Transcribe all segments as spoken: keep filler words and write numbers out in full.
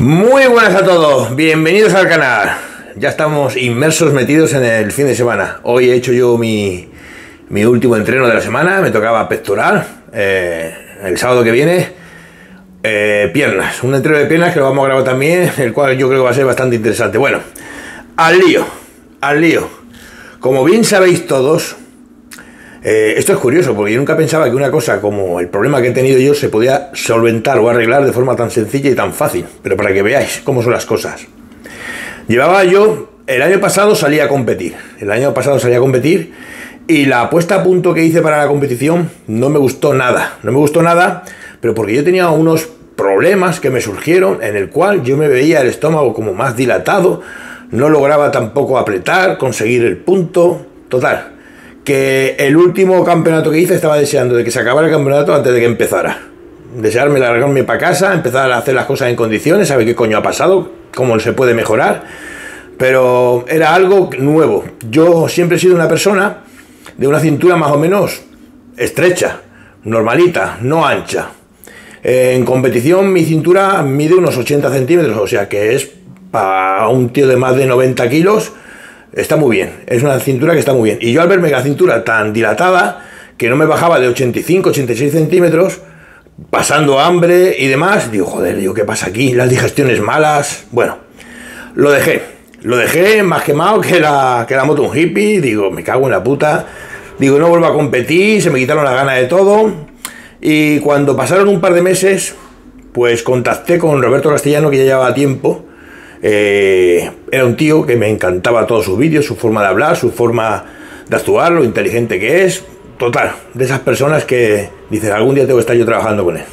Muy buenas a todos, bienvenidos al canal. Ya estamos inmersos, metidos en el fin de semana. Hoy he hecho yo mi, mi último entreno de la semana. Me tocaba pectoral. eh, El sábado que viene eh, piernas, un entreno de piernas que lo vamos a grabar también, el cual yo creo que va a ser bastante interesante. Bueno, al lío, al lío. Como bien sabéis todos, Eh, esto es curioso, porque yo nunca pensaba que una cosa como el problema que he tenido yo se podía solventar o arreglar de forma tan sencilla y tan fácil. Pero para que veáis cómo son las cosas. Llevaba yo, el año pasado salí a competir. El año pasado salí a competir y la puesta a punto que hice para la competición no me gustó nada. No me gustó nada, pero porque yo tenía unos problemas que me surgieron en el cual yo me veía el estómago como más dilatado, no lograba tampoco apretar, conseguir el punto, total. Que el último campeonato que hice estaba deseando de que se acabara el campeonato antes de que empezara. Desearme largarme para casa, empezar a hacer las cosas en condiciones, saber qué coño ha pasado, cómo se puede mejorar. Pero era algo nuevo. Yo siempre he sido una persona de una cintura más o menos estrecha, normalita, no ancha. En competición mi cintura mide unos ochenta centímetros, o sea que es para un tío de más de noventa kilos. Está muy bien, es una cintura que está muy bien. Y yo al verme la cintura tan dilatada, que no me bajaba de ochenta y cinco, ochenta y seis centímetros, pasando hambre y demás, digo, joder, digo, ¿qué pasa aquí? Las digestiones malas. Bueno, lo dejé. Lo dejé más quemado que la, que la moto un hippie. Digo, me cago en la puta. Digo, no vuelvo a competir, se me quitaron las ganas de todo. Y cuando pasaron un par de meses, pues contacté con Roberto Castellano, que ya llevaba tiempo. Eh, era un tío que me encantaba todos sus vídeos, su forma de hablar, su forma de actuar, lo inteligente que es. Total, de esas personas que dicen, algún día tengo que estar yo trabajando con él.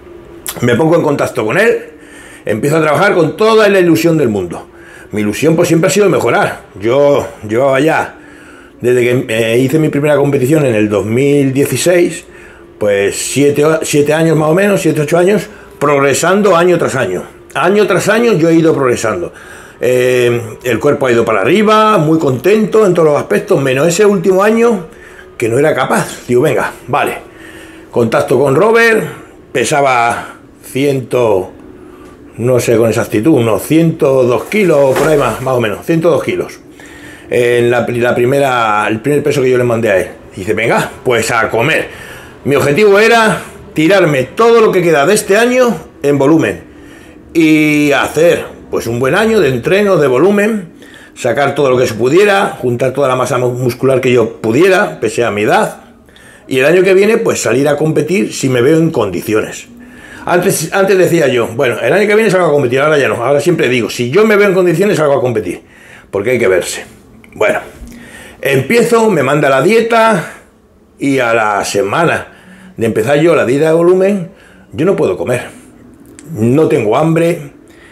Me pongo en contacto con él, empiezo a trabajar con toda la ilusión del mundo. Mi ilusión pues siempre ha sido mejorar. Yo llevaba ya, desde que eh, hice mi primera competición en el dos mil dieciséis, pues siete años más o menos, siete ocho años, progresando año tras año. Año tras año yo he ido progresando. Eh, el cuerpo ha ido para arriba, muy contento en todos los aspectos, menos ese último año que no era capaz. Digo, venga, vale. Contacto con Robert, pesaba ciento, no sé con exactitud, unos ciento dos kilos, por ahí más, más o menos, ciento dos kilos. En la, la primera, el primer peso que yo le mandé a él. Dice, venga, pues a comer. Mi objetivo era tirarme todo lo que queda de este año en volumen. Y hacer pues un buen año de entreno, de volumen, sacar todo lo que se pudiera, juntar toda la masa muscular que yo pudiera, pese a mi edad, y el año que viene pues salir a competir si me veo en condiciones. Antes, antes decía yo, bueno, el año que viene salgo a competir, ahora ya no, ahora siempre digo, si yo me veo en condiciones salgo a competir, porque hay que verse. Bueno, empiezo, me manda la dieta y a la semana de empezar yo la dieta de volumen, yo no puedo comer. No tengo hambre,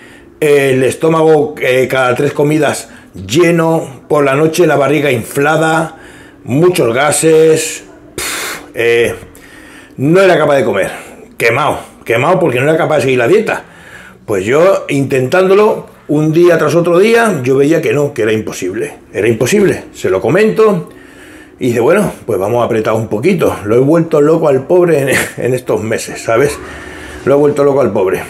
el estómago eh, cada tres comidas lleno, por la noche la barriga inflada, muchos gases, pff, eh, no era capaz de comer, quemado, quemado porque no era capaz de seguir la dieta. Pues yo intentándolo un día tras otro día, yo veía que no, que era imposible, era imposible, se lo comento y dice, bueno, pues vamos a apretar un poquito, lo he vuelto loco al pobre en, en estos meses, ¿sabes? Lo he vuelto loco al pobre.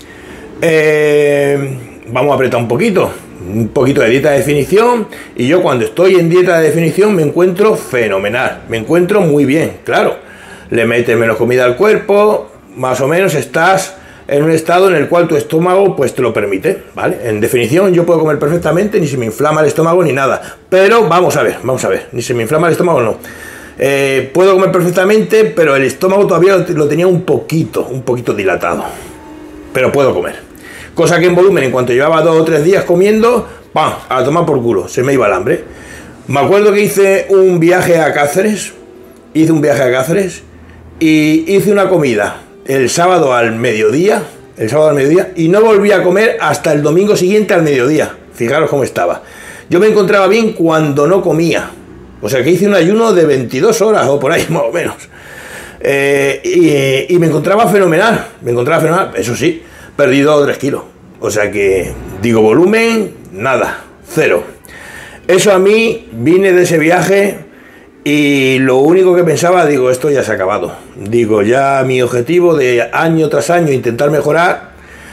Eh, vamos a apretar un poquito. Un poquito de dieta de definición. Y yo cuando estoy en dieta de definición me encuentro fenomenal. Me encuentro muy bien, claro. Le metes menos comida al cuerpo. Más o menos estás en un estado en el cual tu estómago pues te lo permite, ¿vale? En definición yo puedo comer perfectamente, ni se me inflama el estómago ni nada. Pero vamos a ver, vamos a ver. Ni se me inflama el estómago, no. Eh, puedo comer perfectamente, pero el estómago todavía lo, lo tenía un poquito, un poquito dilatado. Pero puedo comer. Cosa que en volumen, en cuanto llevaba dos o tres días comiendo, ¡pam!, a tomar por culo, se me iba el hambre. Me acuerdo que hice un viaje a Cáceres, hice un viaje a Cáceres y hice una comida el sábado al mediodía, el sábado al mediodía, y no volví a comer hasta el domingo siguiente al mediodía. Fijaros cómo estaba. Yo me encontraba bien cuando no comía. O sea que hice un ayuno de veintidós horas o por ahí más o menos. Eh, y, y me encontraba fenomenal. Me encontraba fenomenal. Eso sí, perdí dos o tres kilos. O sea que, digo, volumen, nada, cero. Eso a mí, vine de ese viaje y lo único que pensaba, digo, esto ya se ha acabado. Digo, ya mi objetivo de año tras año intentar mejorar,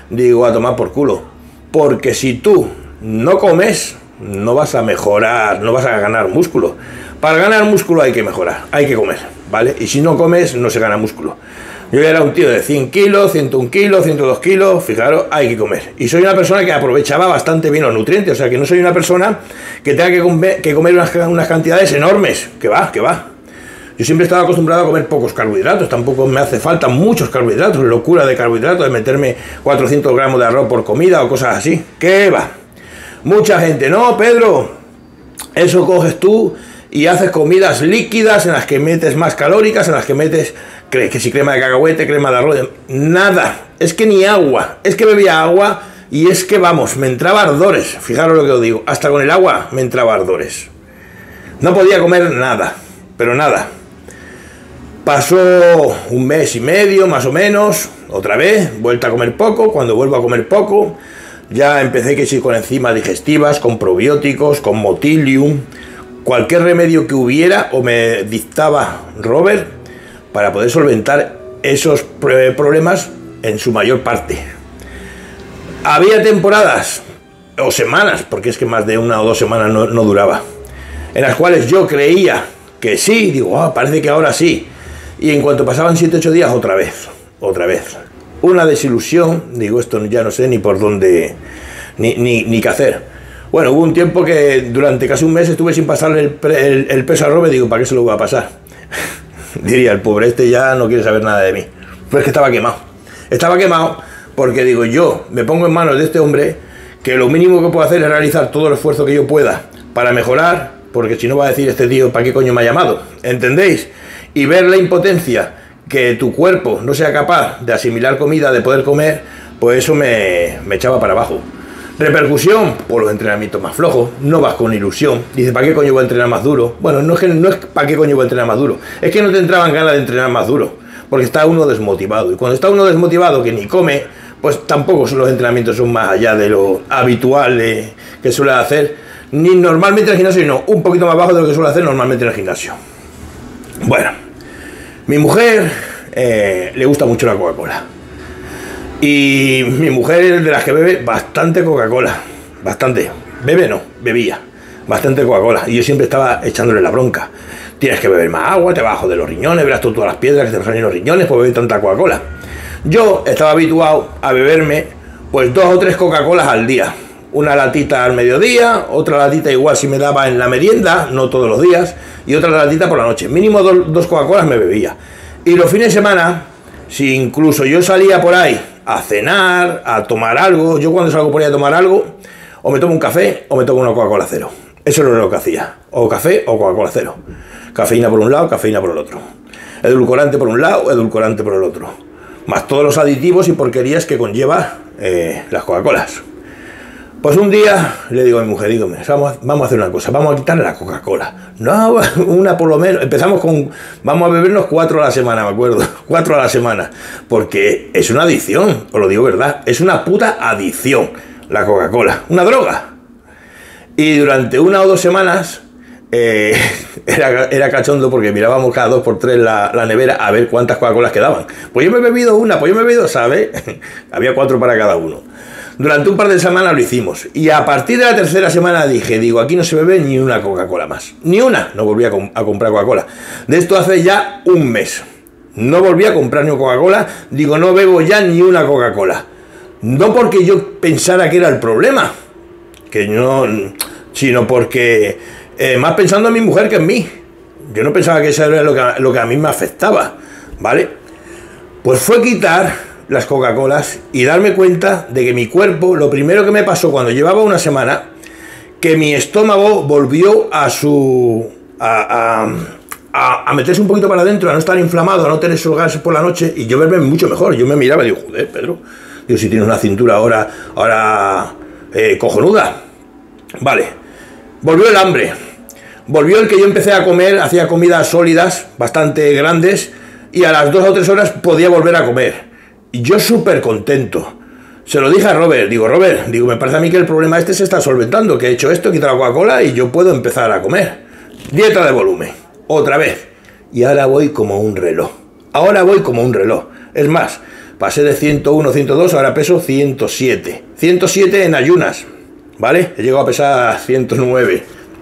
digo, a tomar por culo. Porque si tú no comes, no vas a mejorar, no vas a ganar músculo. Para ganar músculo hay que mejorar, hay que comer, ¿vale? Y si no comes, no se gana músculo. Yo era un tío de cien kilos, ciento un kilos, ciento dos kilos, fijaros, hay que comer. Y soy una persona que aprovechaba bastante bien los nutrientes, o sea que no soy una persona que tenga que comer, que comer unas, unas cantidades enormes, que va, que va. Yo siempre estaba acostumbrado a comer pocos carbohidratos, tampoco me hace falta muchos carbohidratos, locura de carbohidratos, de meterme cuatrocientos gramos de arroz por comida o cosas así, que va. Mucha gente, no, Pedro, eso coges tú y haces comidas líquidas en las que metes más calóricas, en las que metes, que, que si crema de cacahuete, crema de arroz, nada, es que ni agua, es que bebía agua y es que vamos, me entraba ardores, fijaros lo que os digo, hasta con el agua me entraba ardores. No podía comer nada, pero nada. Pasó un mes y medio, más o menos, otra vez, vuelta a comer poco, cuando vuelvo a comer poco, ya empecé que sí con enzimas digestivas, con probióticos, con Motilium, cualquier remedio que hubiera o me dictaba Robert para poder solventar esos problemas en su mayor parte. Había temporadas o semanas, porque es que más de una o dos semanas no, no duraba, en las cuales yo creía que sí, digo, oh, parece que ahora sí, y en cuanto pasaban siete ocho días, otra vez, otra vez. Una desilusión, digo, esto ya no sé ni por dónde, ni, ni, ni qué hacer. Bueno, hubo un tiempo que durante casi un mes estuve sin pasarle el, el, el peso a Robert, digo, ¿para qué se lo voy a pasar? Diría, el pobre este ya no quiere saber nada de mí. Pues que estaba quemado. Estaba quemado porque digo, yo me pongo en manos de este hombre que lo mínimo que puedo hacer es realizar todo el esfuerzo que yo pueda para mejorar, porque si no va a decir este tío, ¿para qué coño me ha llamado? ¿Entendéis? Y ver la impotencia, que tu cuerpo no sea capaz de asimilar comida, de poder comer, pues eso me, me echaba para abajo. Repercusión, por los entrenamientos más flojos, no vas con ilusión. Dice, ¿para qué coño voy a entrenar más duro? Bueno, no es que no es para qué coño voy a entrenar más duro, es que no te entraban ganas de entrenar más duro, porque está uno desmotivado. Y cuando está uno desmotivado que ni come, pues tampoco son los entrenamientos son más allá de lo habitual eh, que suele hacer, ni normalmente en el gimnasio, no, un poquito más bajo de lo que suele hacer normalmente en el gimnasio. Bueno, mi mujer eh, le gusta mucho la Coca-Cola. Y mi mujer es de las que bebe bastante Coca-Cola. Bastante. Bebe no, bebía. Bastante Coca-Cola. Y yo siempre estaba echándole la bronca. Tienes que beber más agua, te bajo de los riñones, verás tú todas las piedras que te salen en los riñones por beber tanta Coca-Cola. Yo estaba habituado a beberme pues dos o tres Coca-Colas al día. Una latita al mediodía, otra latita igual si me daba en la merienda, no todos los días, y otra latita por la noche. Mínimo dos, dos Coca-Colas me bebía. Y los fines de semana, si incluso yo salía por ahí a cenar, a tomar algo, yo cuando salgo por ahí a tomar algo, o me tomo un café o me tomo una Coca-Cola cero. Eso era lo que hacía. O café o Coca-Cola cero. Cafeína por un lado, cafeína por el otro. Edulcorante por un lado, edulcorante por el otro. Más todos los aditivos y porquerías que conlleva eh, las Coca-Colas. Pues un día le digo a mi mujer, digo, vamos a, vamos a hacer una cosa, vamos a quitarle la Coca-Cola. No, una por lo menos, empezamos con, vamos a bebernos cuatro a la semana, me acuerdo, cuatro a la semana, porque es una adicción, os lo digo verdad, es una puta adicción la Coca-Cola, una droga. Y durante una o dos semanas eh, era, era cachondo porque mirábamos cada dos por tres la, la nevera a ver cuántas Coca-Colas quedaban. Pues yo me he bebido una, pues yo me he bebido, ¿sabes? Había cuatro para cada uno. Durante un par de semanas lo hicimos. Y a partir de la tercera semana dije, digo, aquí no se bebe ni una Coca-Cola más. Ni una. No volví a, com a comprar Coca-Cola. De esto hace ya un mes. No volví a comprar ni Coca-Cola. Digo, no bebo ya ni una Coca-Cola. No porque yo pensara que era el problema. Que no... Sino porque... Eh, más pensando en mi mujer que en mí. Yo no pensaba que eso era lo que, lo que a mí me afectaba. ¿Vale? Pues fue quitar las Coca-Colas y darme cuenta de que mi cuerpo, lo primero que me pasó cuando llevaba una semana, que mi estómago volvió a su a, a, a, a meterse un poquito para adentro, a no estar inflamado, a no tener esos gases por la noche y yo verme mucho mejor. Yo me miraba y digo, joder, Pedro, digo, si tienes una cintura ahora ahora eh, cojonuda. Vale, volvió el hambre, volvió el que yo empecé a comer, hacía comidas sólidas bastante grandes y a las dos o tres horas podía volver a comer. Y yo súper contento. Se lo dije a Robert, digo, Robert, digo, me parece a mí que el problema este se está solventando, que he hecho esto, he quitado la Coca-Cola y yo puedo empezar a comer. Dieta de volumen, otra vez. Y ahora voy como un reloj. Ahora voy como un reloj. Es más, Pasé de ciento uno, ciento dos, ahora peso ciento siete. ciento siete en ayunas, ¿vale? He llegado a pesar ciento nueve.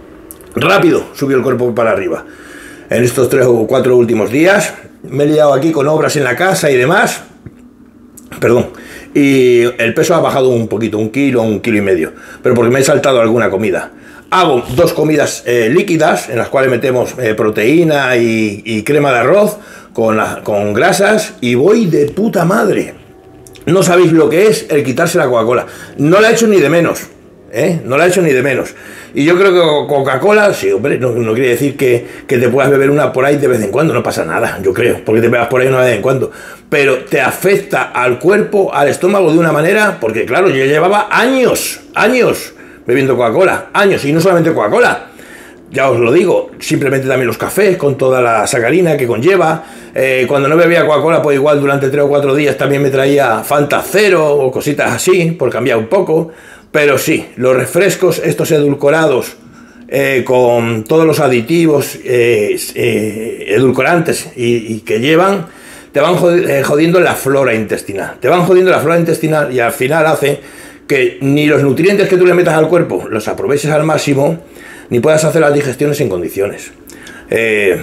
Rápido subió el cuerpo para arriba. En estos tres o cuatro últimos días me he liado aquí con obras en la casa y demás. Perdón. Y el peso ha bajado un poquito, un kilo, un kilo y medio. Pero porque me he saltado alguna comida. Hago dos comidas eh, líquidas, en las cuales metemos eh, proteína y, y crema de arroz con, la, con grasas, y voy de puta madre. No sabéis lo que es el quitarse la Coca-Cola. No la he hecho ni de menos, ¿eh? No la he hecho ni de menos. Y yo creo que Coca-Cola, sí, hombre, no, no quiere decir que, que te puedas beber una por ahí de vez en cuando, no pasa nada, yo creo, porque te bebas por ahí una vez en cuando. Pero te afecta al cuerpo, al estómago de una manera, porque claro, yo llevaba años, años bebiendo Coca-Cola, años, y no solamente Coca-Cola, ya os lo digo, simplemente también los cafés con toda la sacarina que conlleva. Eh, cuando no bebía Coca-Cola, pues igual durante tres o cuatro días también me traía Fanta Cero o cositas así, por cambiar un poco. Pero sí, los refrescos, estos edulcorados, eh, con todos los aditivos eh, eh, edulcorantes y, y que llevan, te van jodiendo la flora intestinal. Te van jodiendo la flora intestinal y al final hace que ni los nutrientes que tú le metas al cuerpo los aproveches al máximo, ni puedas hacer las digestiones en condiciones. Eh,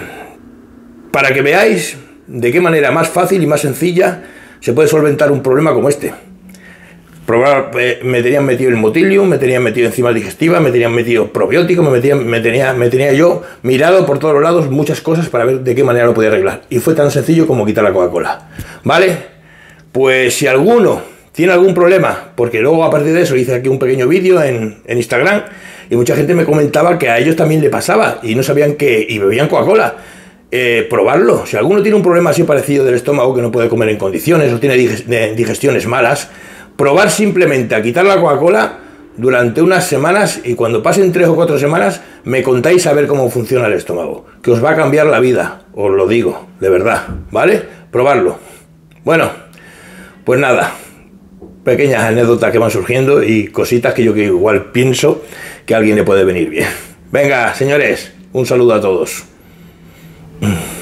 para que veáis de qué manera más fácil y más sencilla se puede solventar un problema como este. Probar, eh, me tenían metido el Motilium, me tenían metido enzimas digestivas, me tenían metido probióticos, me, metían, me, tenía, me tenía yo mirado por todos los lados muchas cosas para ver de qué manera lo podía arreglar. Y fue tan sencillo como quitar la Coca-Cola. ¿Vale? Pues si alguno tiene algún problema, porque luego a partir de eso hice aquí un pequeño vídeo en, en Instagram y mucha gente me comentaba que a ellos también le pasaba y no sabían que, y bebían Coca-Cola. Eh, probarlo. Si alguno tiene un problema así parecido del estómago, que no puede comer en condiciones o tiene digestiones malas, probar simplemente a quitar la Coca-Cola durante unas semanas, y cuando pasen tres o cuatro semanas me contáis a ver cómo funciona el estómago, que os va a cambiar la vida, os lo digo, de verdad, ¿vale? Probarlo. Bueno, pues nada, pequeñas anécdotas que van surgiendo y cositas que yo que igual pienso que a alguien le puede venir bien. Venga, señores, un saludo a todos. Mm.